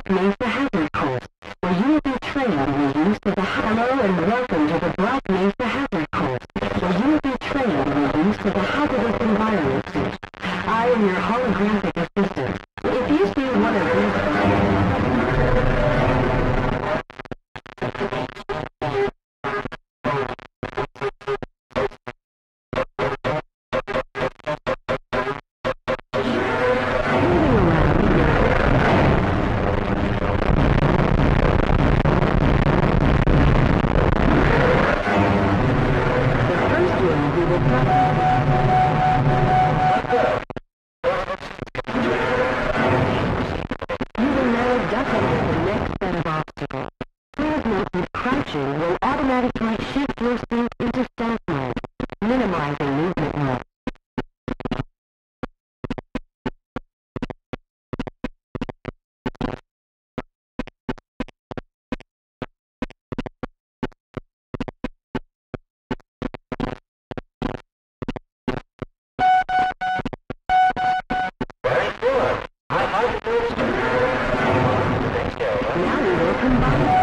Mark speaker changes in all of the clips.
Speaker 1: Mesa Hazard course, where you will be trained in the use of the Hello and welcome to the Black Mesa Hazard course, where you will be trained in the use of the hazardous environment suit. I am your holographic assistant. If you see one of will automatically shift your seat into staff mode, minimizing movement mode. Now we will combine.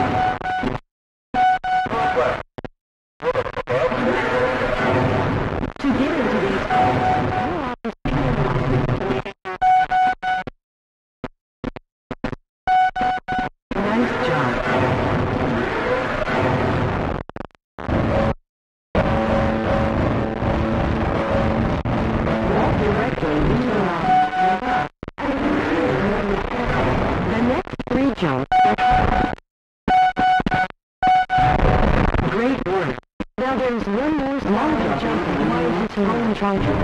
Speaker 1: Great work. Now there's one more longer jump that requires you to learn trying to.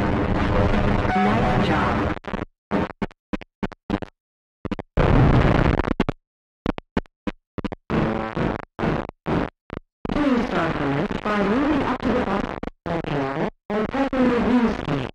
Speaker 1: Nice job. Please start the lift by moving up to the bottom and pressing the use key.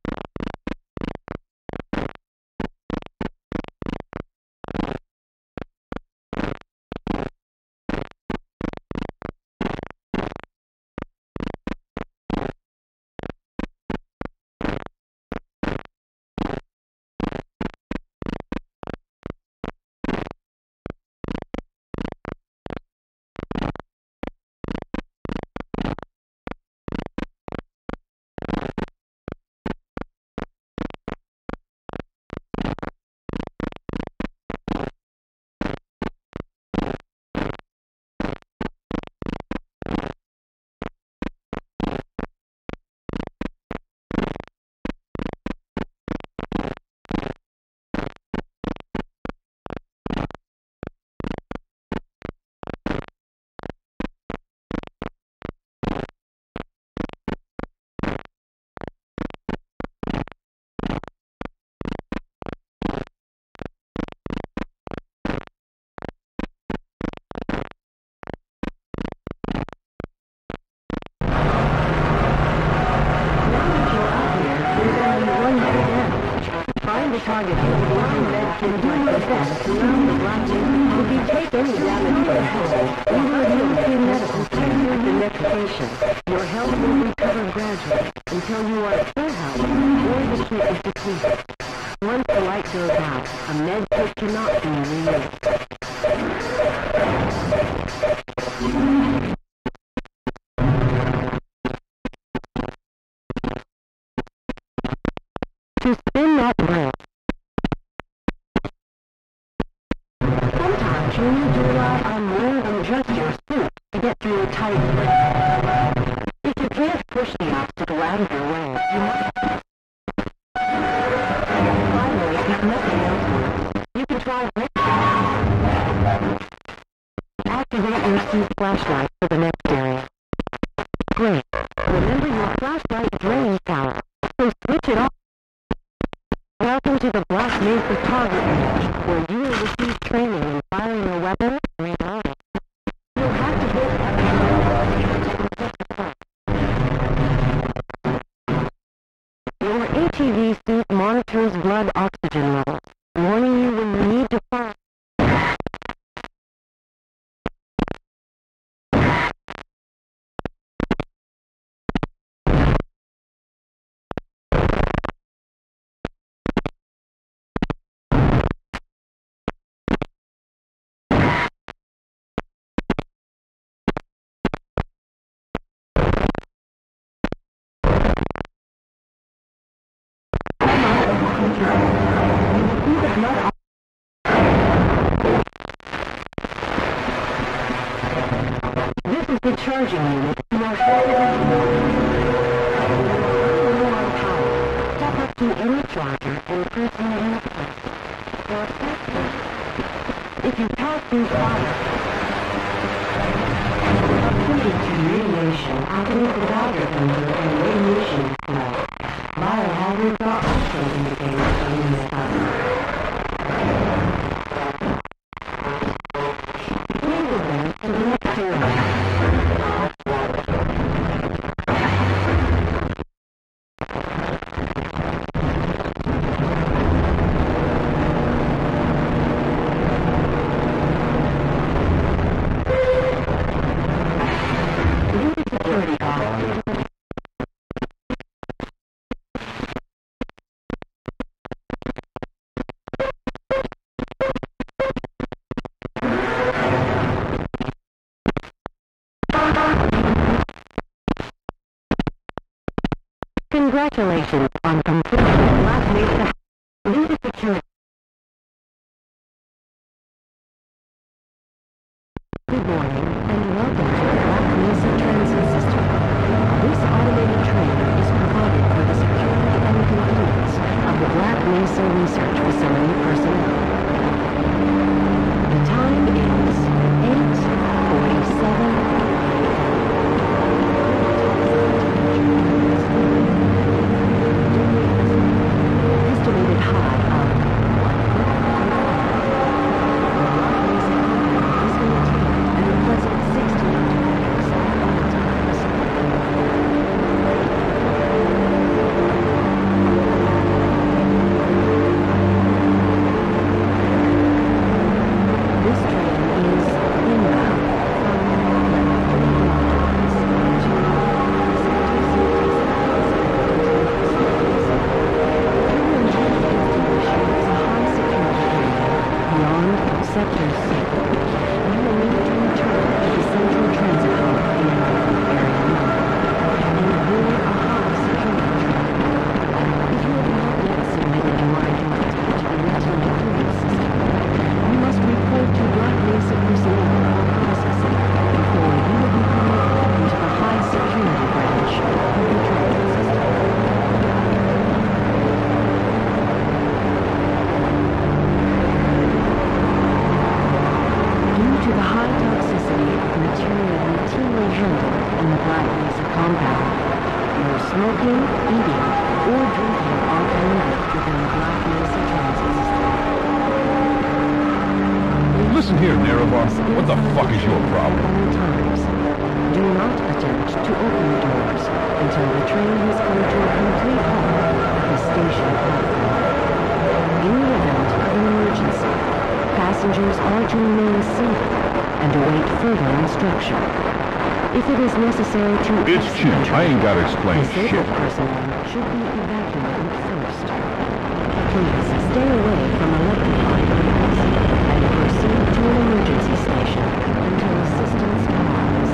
Speaker 1: Find the target with a line that can do your best to learn the blasting. If you take any damage to the head, you will need medical care. The next patient. Your health will recover gradually until you are at full health or the kit is depleted. Once the light goes out, a med kit cannot be reused. To spin that wheel. Sometimes you need to rely on more than just your suit to get through a tight fit. If you can't push the obstacle out of your way, you must. Finally, if nothing else works, you can try this. Activate your suit flashlight for the next area. Great. Remember your flashlight drains power, so switch it off. Welcome to the Black Mesa Target Range, where you will receive training in firing a weapon and reloading. You'll have to hit your ATV suit monitors blood oxygen levels, warning you when you need to fire. The charging unit, you are headed low on power. Step up to any charger and press the hand button. If you pass through fire, proceeding to radiation, activate the dagger filter and radiation flow. Biohazards are also indicated in this button. Please advance to the next area. Congratulations on completing the Black Mesa Lead Security. Good morning and welcome to the Black Mesa Transit System. This automated train is provided for the security and convenience of the Black Mesa Research Facility personnel. The time is 8:47. Estimated high of 1 foot is maintained at a pleasant 60 degrees at all times. This train is inbound from level 3 modules to Sector 6. You will need to return to the Central Transit Hub in Area 9 and board a high security train. If you have not yet submitted your identity to the retinal clearance system, you must report to Black Mesa personnel for processing before you will be promoted into the high security branch of the transit system. To the high toxicity of material routinely handled in the Black Mesa compound, no smoking, eating, or drinking are permitted within the Black Mesa transit system.
Speaker 2: Listen here, Narrow, what the fuck is your problem?
Speaker 1: Times. Do not attempt to open the doors until the train has come to a complete halt at the station platform. In the event of an emergency, passengers are to remain seated and await further instruction. If it is necessary to
Speaker 2: It's cheap. I ain't gotta explain shit.
Speaker 1: disabled personnel should be evacuated first. Please stay away from electrified areas and proceed to an emergency station until assistance arrives.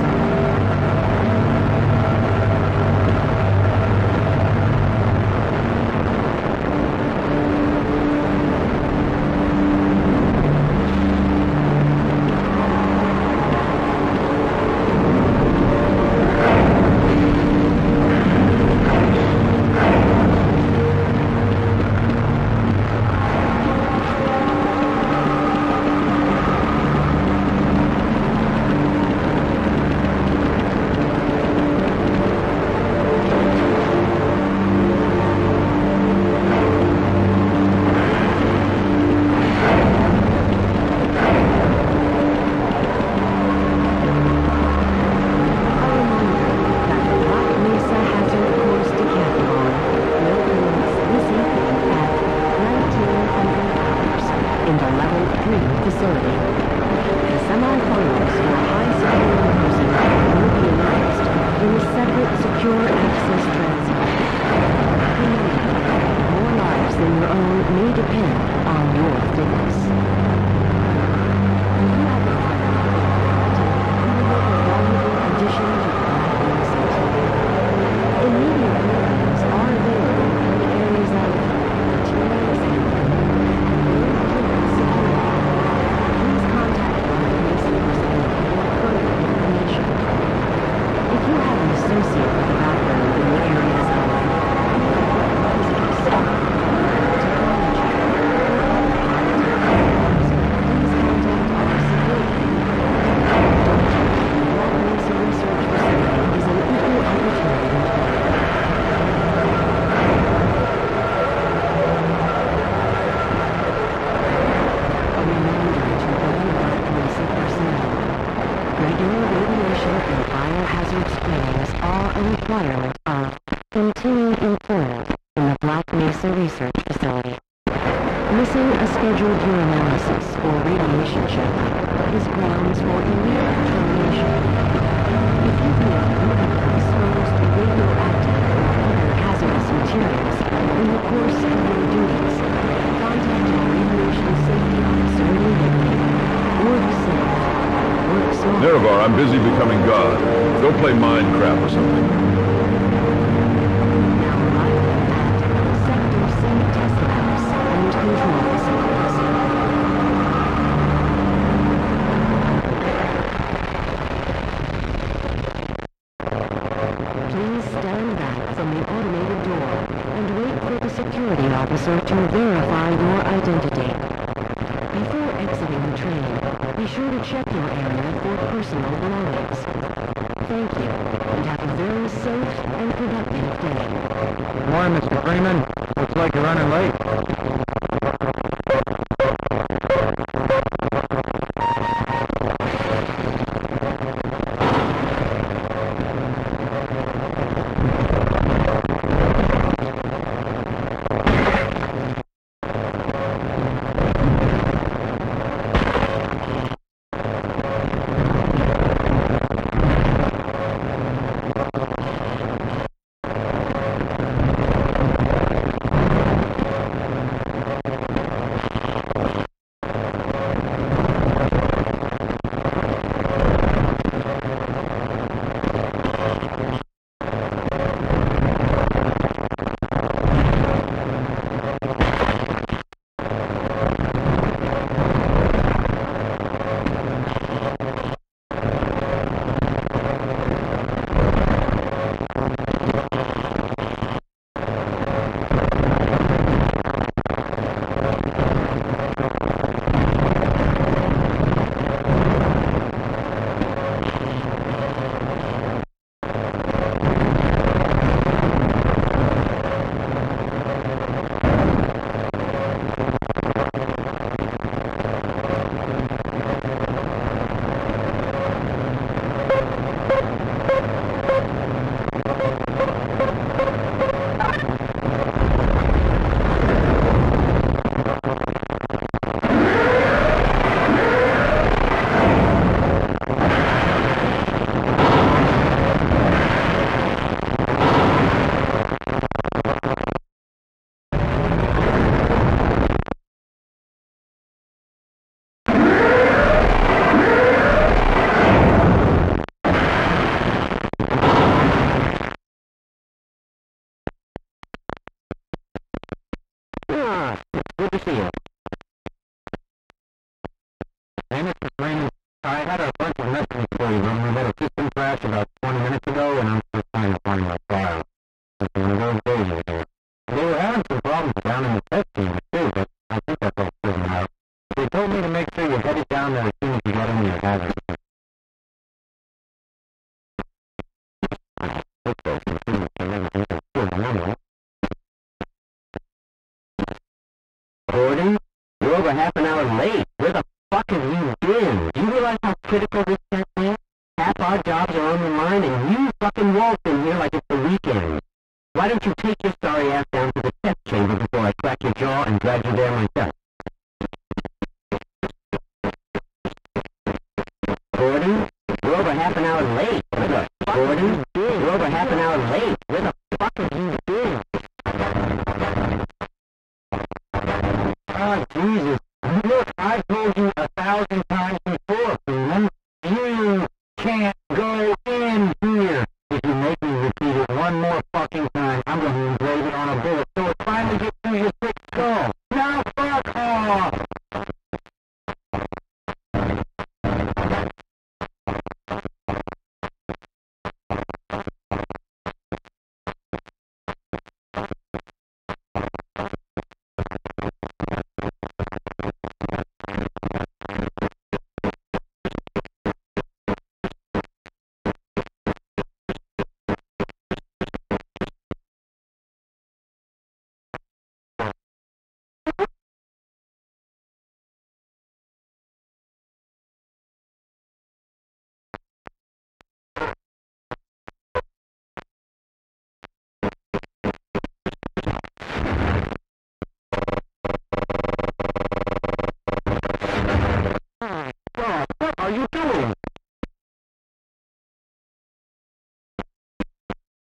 Speaker 1: requirement of continued employment in the Black Mesa Research Facility. Missing a scheduled urinalysis or radiation checkup is grounds for immediate termination. If you feel you have been exposed to radioactive or other hazardous materials in the course of your duties, contact our Aviation Safety Officer immediately. Work safe. Work smart.
Speaker 2: Nerevar, I'm busy becoming God. Go play Minecraft or something.
Speaker 1: Now arriving at Sector C Test Labs and Control Facilities. Please stand back from the automated door and wait for the security officer to verify your identity. Before exiting the train, be sure to check your area for personal belongings. Thank you, and have a very safe and productive day.
Speaker 3: Morning, Mr. Freeman. Looks like you're running late. Good to see you. Hey, Mr. Freeman. I had a bunch of messages for you when we had a system crash about 20 minutes ago, and I'm still trying to find my file. It's one of those days over here. They were having some problems down in the test chamber, too, but I think that's all straightened out. They told me to make sure you headed down there as soon as you got into your hazard. Gordon, you're over half an hour late. Where the fuck have you been? Do you realize how critical this test is? Half our jobs are on the line, and you fucking waltzed in here like it's the weekend. Why don't you take your sorry ass down to the test chamber before I crack your jaw and drag you there myself? Gordon, you're over half an hour late. Where the fuck Gordon, you're over half an hour late. Where the fuck have you been? Oh, Jesus. Look, I've told you 1,000 times before, Freeman. You can't go in here. If you make me repeat it one more fucking time, I'm going to engrave it on a bullet so it finally gets through your thick skull. Now fuck off!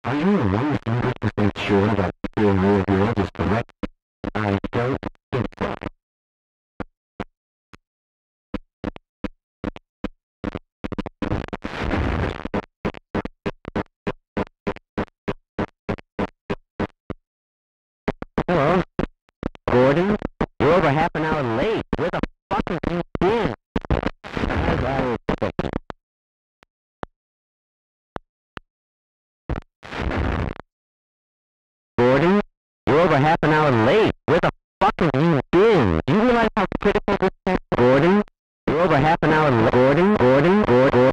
Speaker 3: Are you the one that's interested sure that doing more of yours is correct? I don't think so. Hello? Gordon? You're over half an hour late. Where the fuck have you been? As I expected. Gordon? You're over half an hour late. Where the fuck have you been? Do you realize how critical this is? Gordon? You're over half an hour late. Gordon?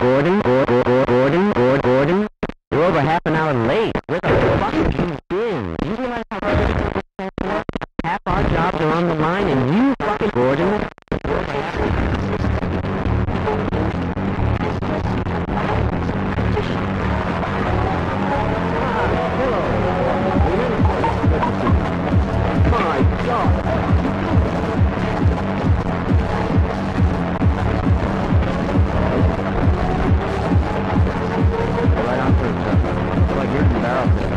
Speaker 3: You're over half an hour late. Where the fuck have you been? Do you realize how critical this is? Half our jobs are on the line and you fucking Gordon? You're over half an hour My God! Right on through, sir. Looks like you're embarrassed.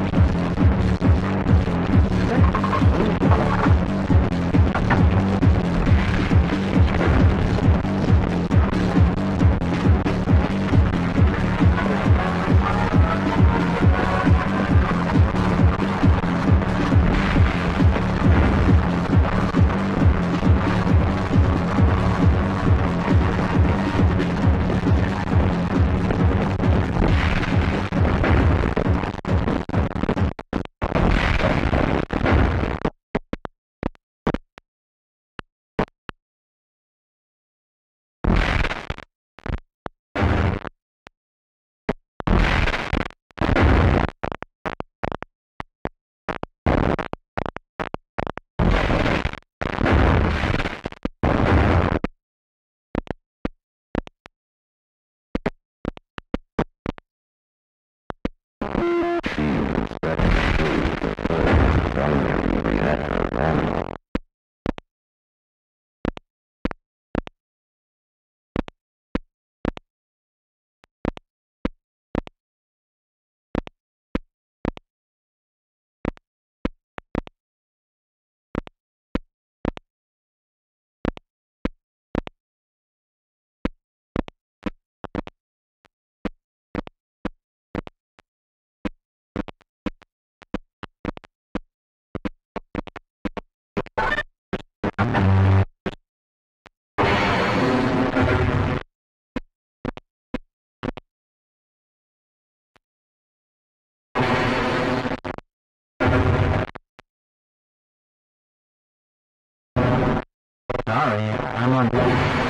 Speaker 3: Sorry, I'm on duty.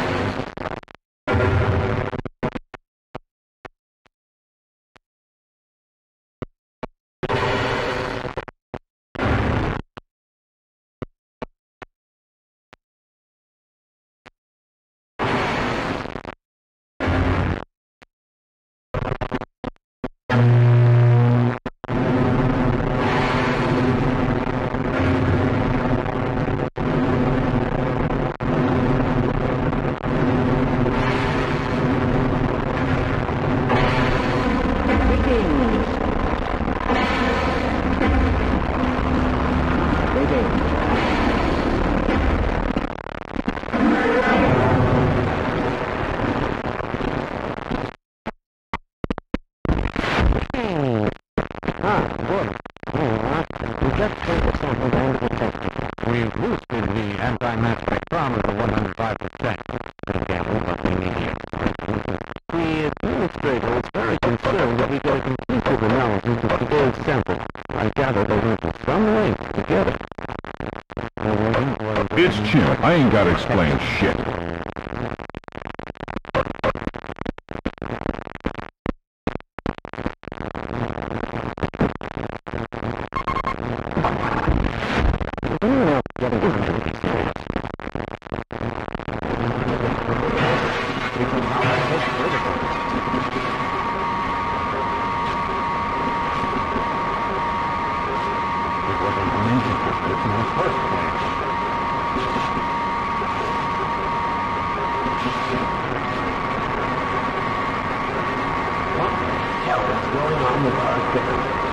Speaker 3: We've boosted the anti-matter spectrometer to 105%. The administrator is very concerned that we get a conclusive analysis of today's sample. I gather they went to some lengths to get it.
Speaker 2: It's Chim. I ain't gotta explain shit.
Speaker 3: What the hell is going on with our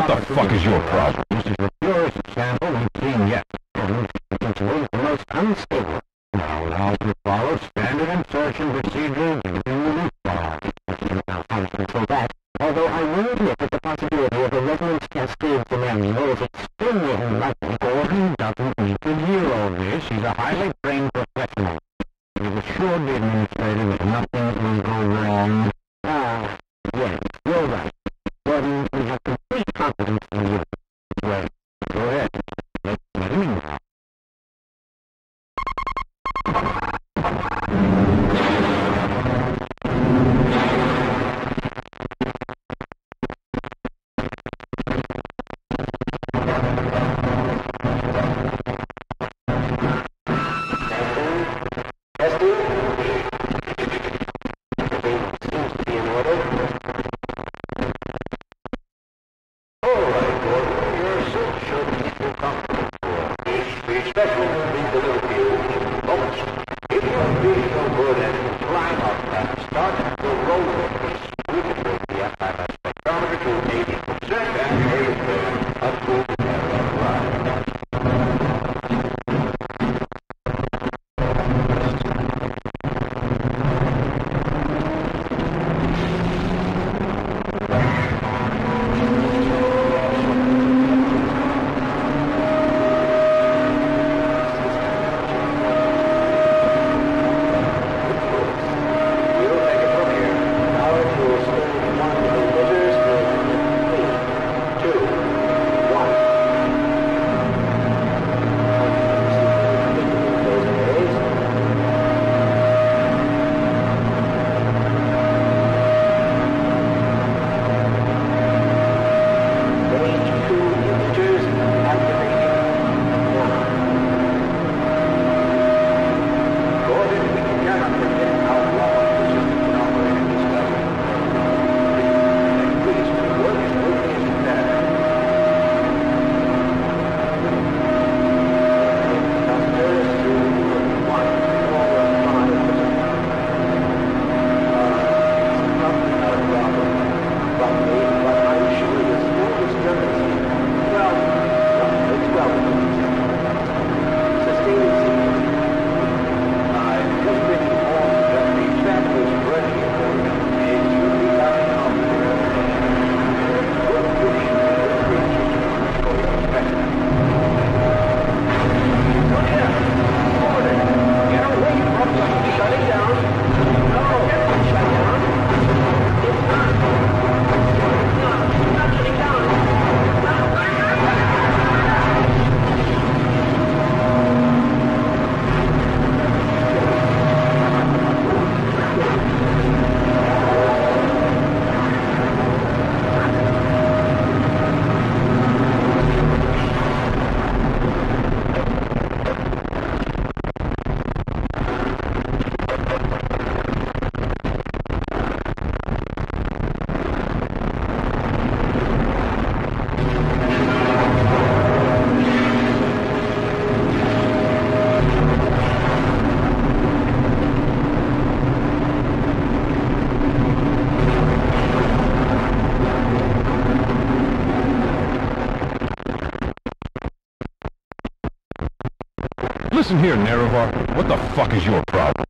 Speaker 2: What the fuck is your problem?
Speaker 3: This is the purest sample we've seen yet. And it's the most unstable. Now, it also follows standard insertion procedures and everything how to control that. Although I will admit that the possibility of a resonance cascade scenario is extremely unlikely. Gordon doesn't need to hear all this. He's a highly trained professional. He assured the administrator that nothing will go wrong. Yes, you're right. Gordon, we have complete confidence in you. Well, go ahead. Let him in now.
Speaker 2: Listen here, Nerevar. What the fuck is your problem?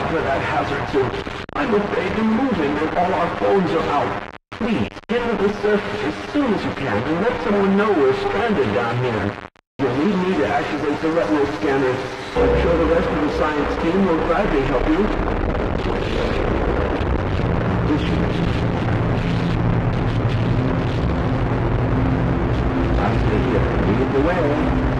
Speaker 4: cover that hazard too. I'm afraid they're moving and all our phones are out. Please, get to the surface as soon as you can and let someone know we're stranded down here. You'll need me to activate the retinal scanners. I'm sure the rest of the science team will gladly help you. I'll stay here. Lead the way.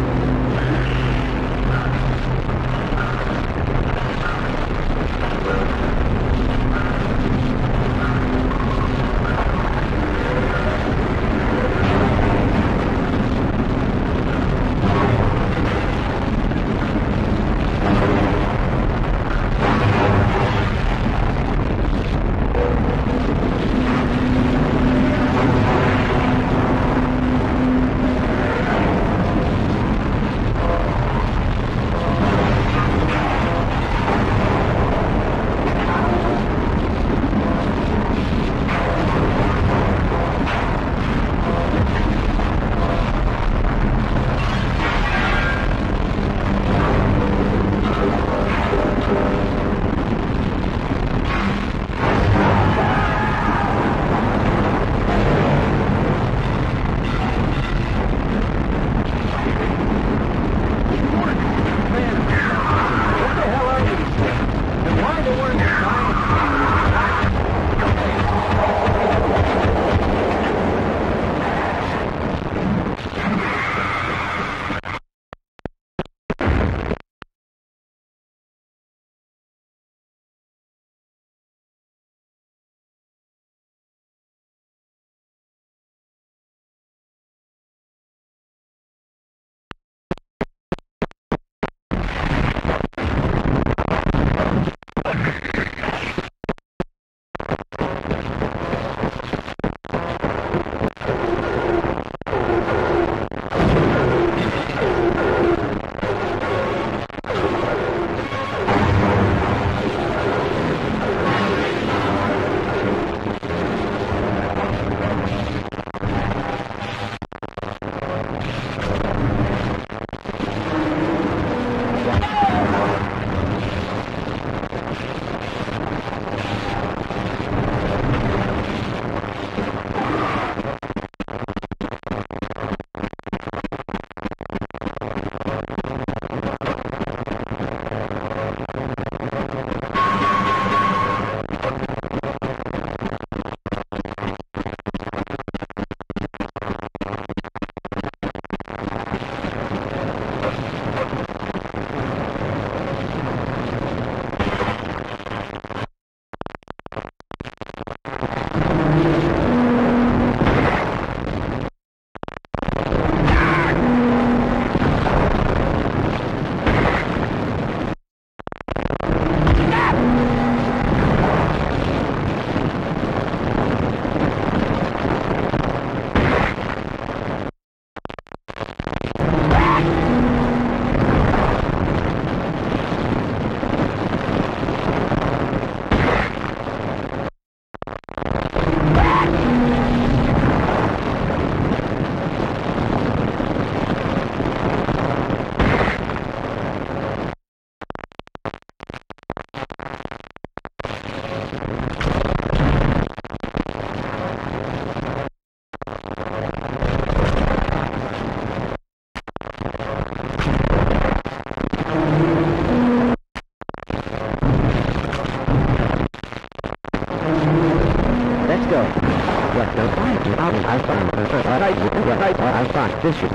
Speaker 3: This should be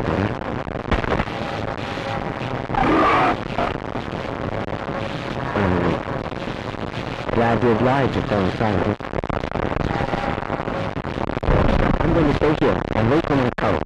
Speaker 3: glad you're obliged to phone silent. I'm going to stay here and wait for my call.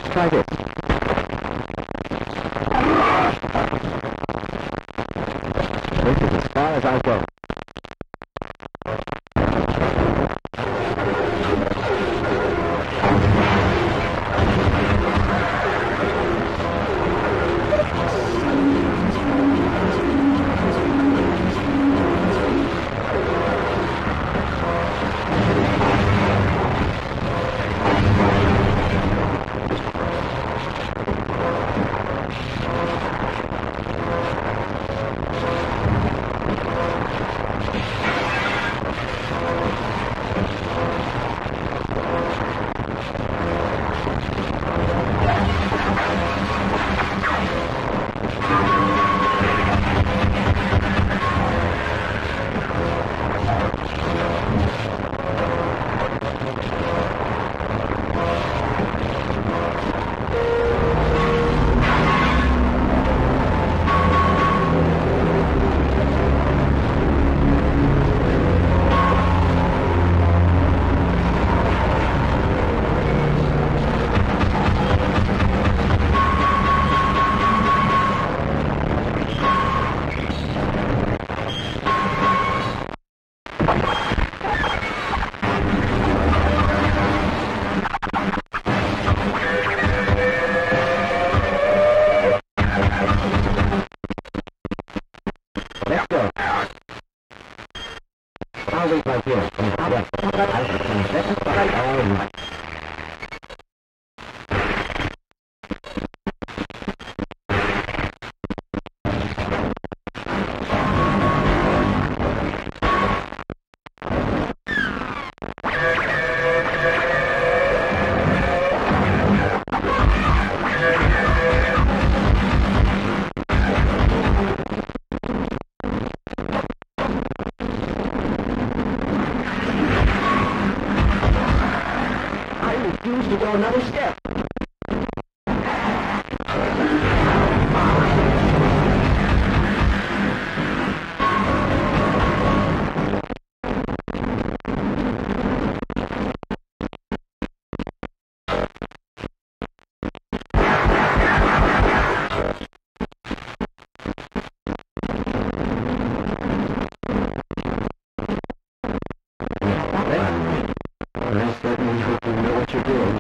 Speaker 1: Let's try this. This is as far as I go. To go another step. I certainly hope you know what you're doing.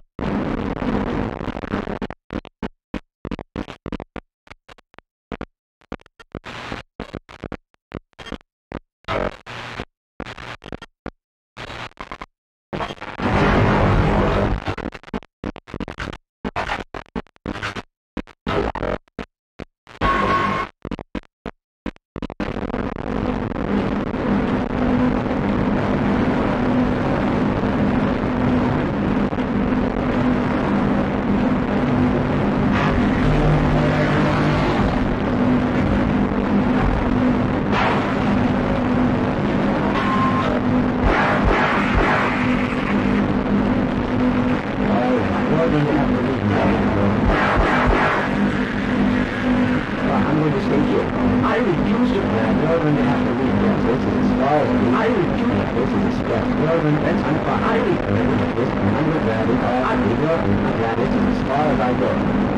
Speaker 1: I'm going to stay here. I refuse to plan. You're going to have to leave this. This is as far as I refuse. This is a step. You're going to, I'm fine. I refuse this. I'm going to grab it. I'm going to grab it. This is as far as I go.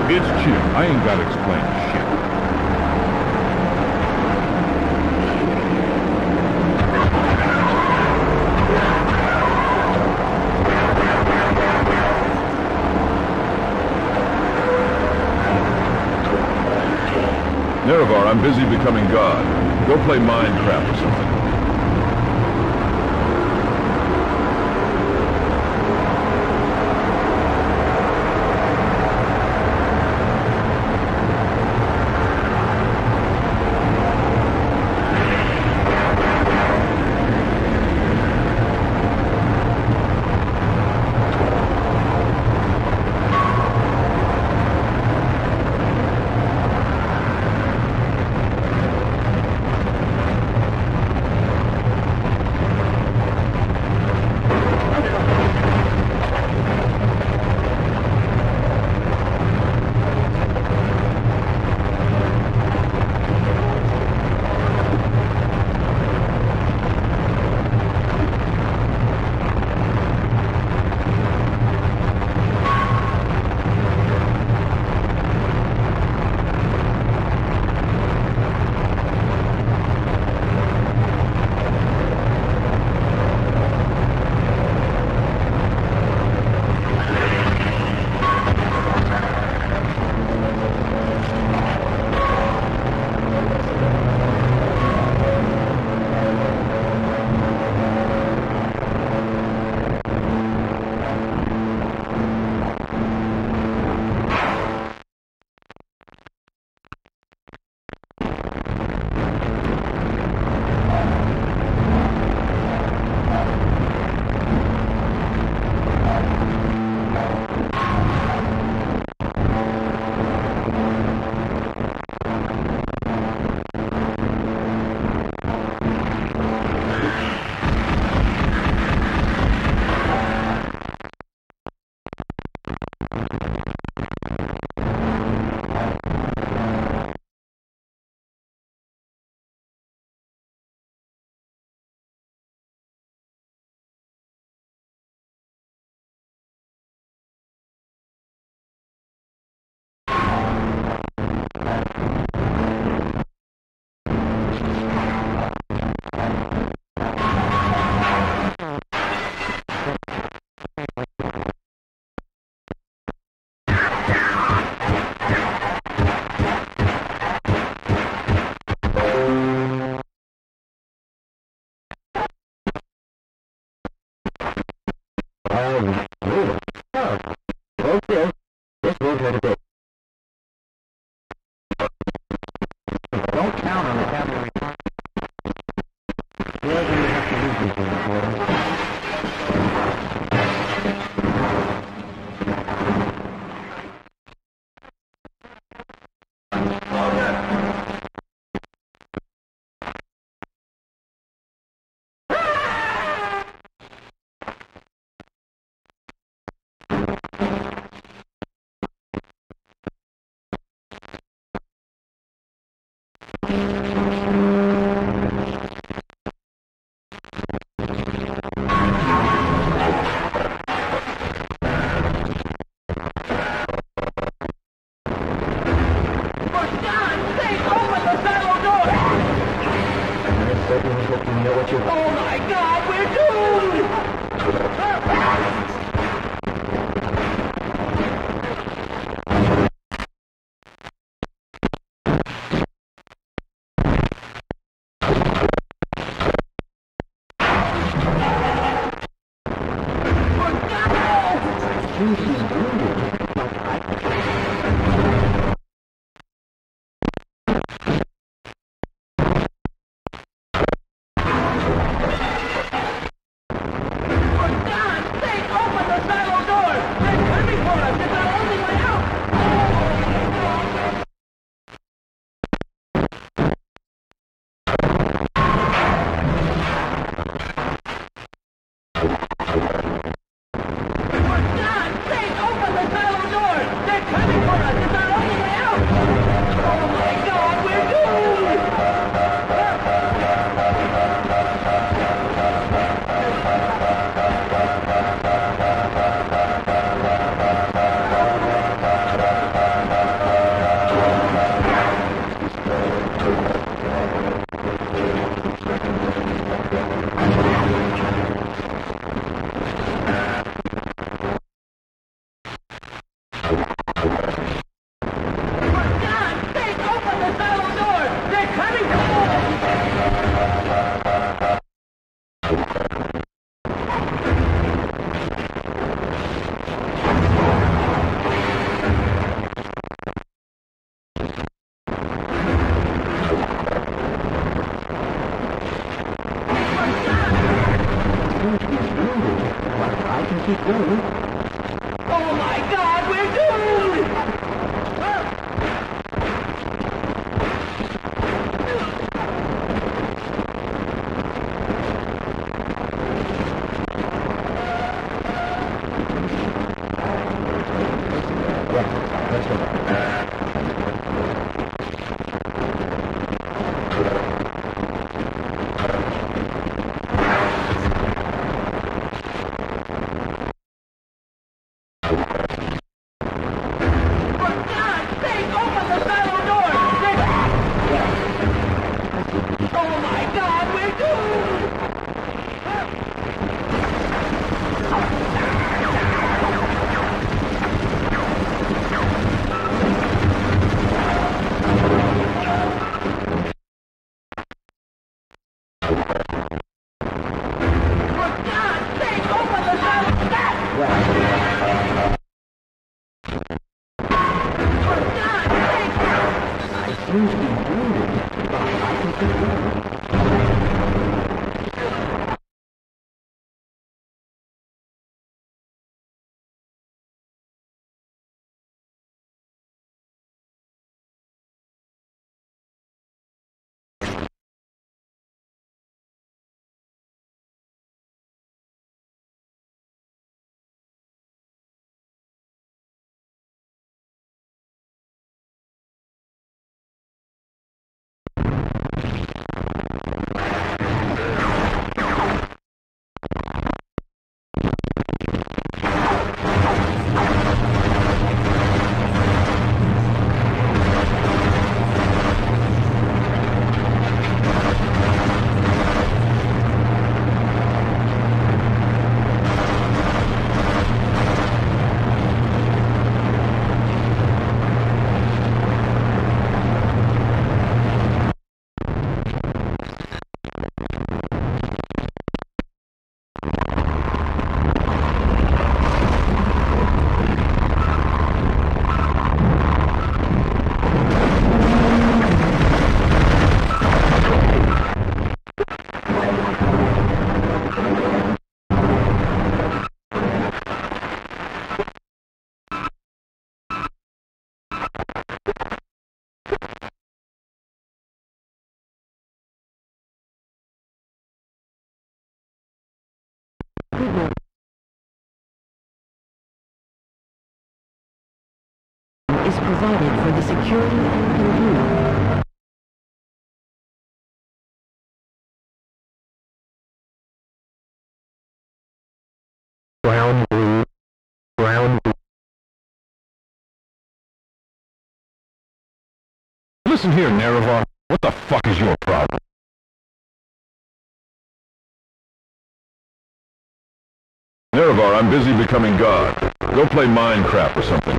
Speaker 2: It's Chip. I ain't gotta explain shit. Nerevar, I'm busy becoming God. Go play Minecraft or something.
Speaker 3: Okay, this will get a bit. Don't count on the capital requirement. You're going to have to use these things for
Speaker 1: Is provided for the security and convenience.
Speaker 3: Ground blue. Ground blue.
Speaker 2: Listen here, Nerevar. What the fuck is your problem? Nerevar, I'm busy becoming God. Go play Minecraft or something.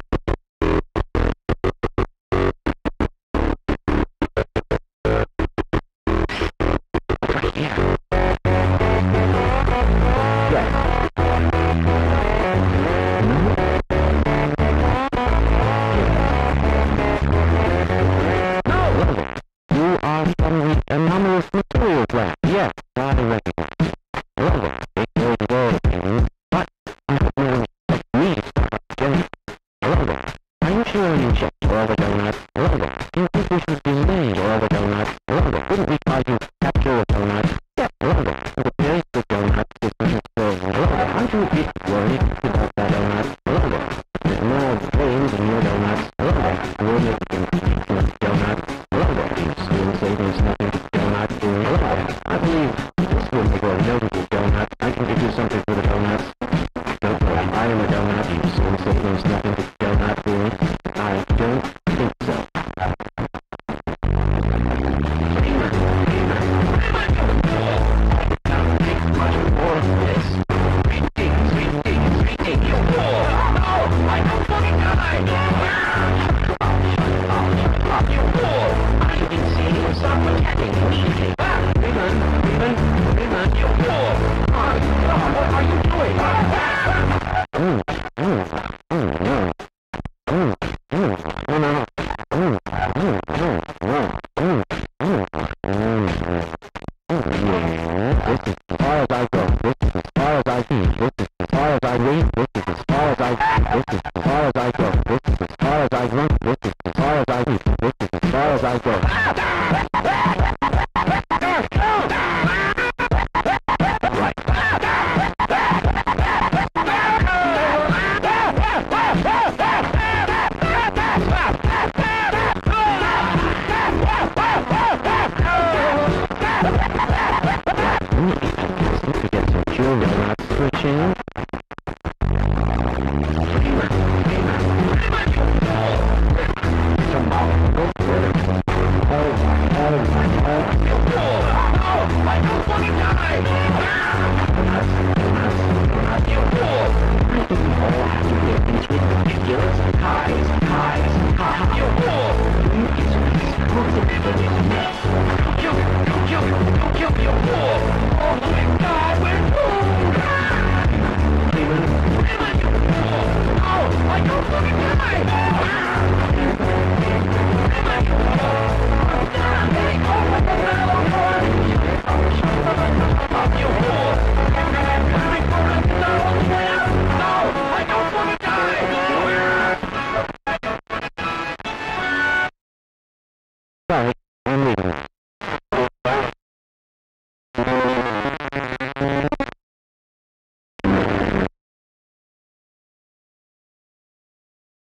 Speaker 3: Sorry.